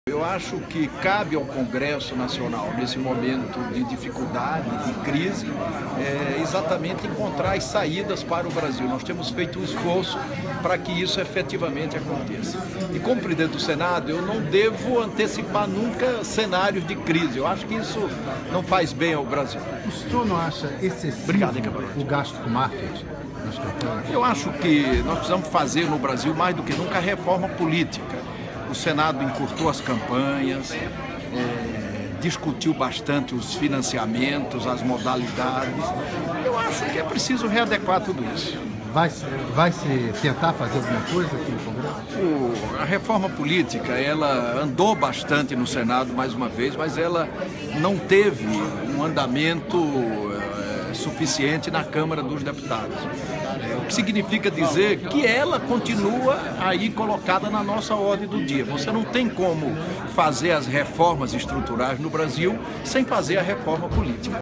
Eu acho que cabe ao Congresso Nacional, nesse momento de dificuldade, de crise, exatamente encontrar as saídas para o Brasil. Nós temos feito um esforço para que isso efetivamente aconteça. E como presidente do Senado, eu não devo antecipar nunca cenários de crise. Eu acho que isso não faz bem ao Brasil. O senhor não acha excessivo o gasto com marketing nas campanhas? Eu acho que nós precisamos fazer no Brasil, mais do que nunca, a reforma política. O Senado encurtou as campanhas, discutiu bastante os financiamentos, as modalidades. Eu acho que é preciso readequar tudo isso. Vai se tentar fazer alguma coisa aqui no Congresso? A reforma política, ela andou bastante no Senado, mais uma vez, mas ela não teve um andamento suficiente na Câmara dos Deputados. O que significa dizer que ela continua aí colocada na nossa ordem do dia. Você não tem como fazer as reformas estruturais no Brasil sem fazer a reforma política.